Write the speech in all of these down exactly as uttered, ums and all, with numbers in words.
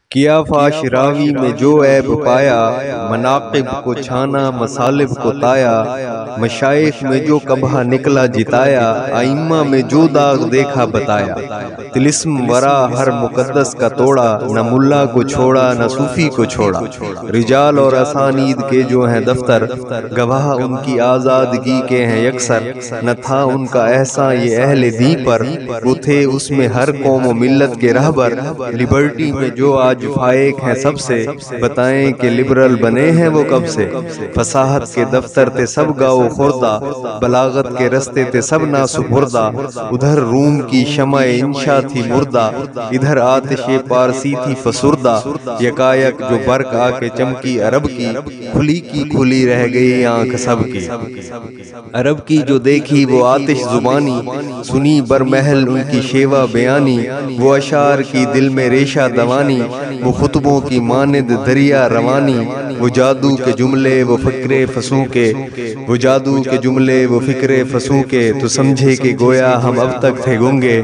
کیا فاش راوی میں جو عیب پایا، مناقب کو چھانا مصالب کو تایا، مشائخ میں جو کبھا نکلا جتایا، ائمہ میں جو داغ دیکھا بتایا۔ طلسم ورا ہر مقدس کا توڑا، نہ ملا کو چھوڑا نہ صوفی کو چھوڑا۔ رجال اور اسانید کے جو ہیں دفتر، گواہ ان کی آزادگی کے ہیں یکسر۔ نہ تھا ان کا احسان یہ اہل دین پر، وہ تھے اس میں ہر قوم و ملت کے رہبر۔ لبرٹی میں جو آج فائق ہیں سب سے، بتائیں کہ لبرل بنے ہیں وہ کب سے۔ فصاحت کے دفتر تھے سب گاؤ خوردہ، بلاغت کے رستے تھے سب ناسپردہ۔ ادھر روم کی شمع انشا تھی مردہ، ادھر آتش پارسی تھی فسردہ۔ یکایک جو برق آ کے چمکی عرب کی، کھلی کی کھلی رہ گئی آنکھ سب کی۔ عرب کی جو دیکھی وہ آتش زبانی، سنی برمحل ان کی شیوا بیانی۔ وہ اشعار کی دل میں ریشہ دوانی، وہ خطبوں کی مانند دریا روانی۔ وہ جادو کے جملے وہ فکر فسوں کے، وہ جادو کے جملے وہ فکر فسوں کے، تو سمجھے کہ گویا ہم اب تک تھے گنگے۔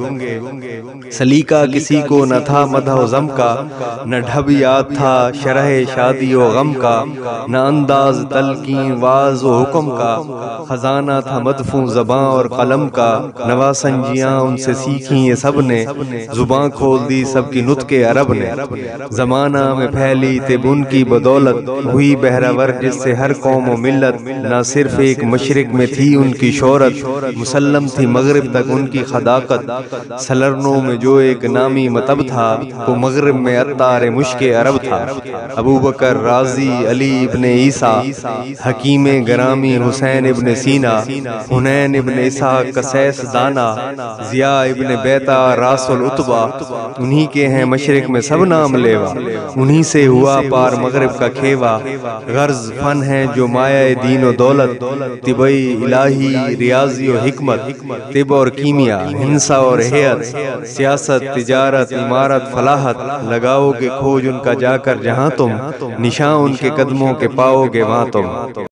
سلیقہ کسی کو نہ تھا مدح و ذم کا، نہ ڈھب یاد تھا شرح شادی و غم کا، نہ انداز تلقین واعظ و حکم کا، خزانہ تھا مدفوع زباں اور قلم کا۔ نواسنجیاں ان سے سیکھیں یہ سب نے، زباں کھول دی سب کی نطق عرب نے۔ زمانہ میں پھیلی طب ان کی بدولت، ہوئی بہرور جس سے ہر قوم و ملت۔ نہ صرف ایک مشرق میں تھی ان کی شہرت، مسلم تھی مغرب تک ان کی صداقت۔ سلرنوں میں جو ایک نامی مطب تھا، وہ مغرب میں عطار مشک عرب تھا۔ ابو بکر رازی، علی ابن عیسیٰ، حکیم گرامی حسین ابن سینا، حنین ابن اسحاق قسیس دانا، ضیاء ابن بیتا راس العتبہ، انہی کے ہیں مشرق میں سب نام لیوا۔ انہی سے ہوا پار مغرب کا کھیوا۔ غرض فن ہے جو مایہ دین و دولت، طبعی الہی ریاضی و حکمت۔ طب اور کیمیا، ہندسہ اور حیت، سیاست تجارت عمارت فلاحت، لگاؤ گے کھوج ان کا جا کر جہاں تم، نشاں ان کے قدموں کے پاؤ گے وہاں تم۔